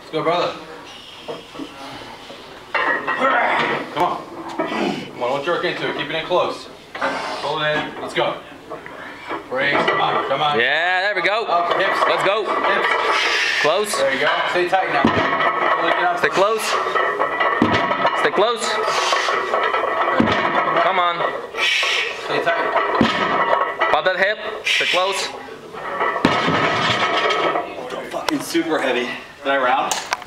Let's go, brother. Come on. Come on, don't jerk into it. Keep it in close. Hold it in. Let's go. Brace. Come on. Come on. Yeah, there we go. Up, hips. Let's go. Hips. Close. There you go. Stay tight now. Stay close. Stay close. Come on. Stay tight. Pop that hip. Stay close. Fucking super heavy. Did I round?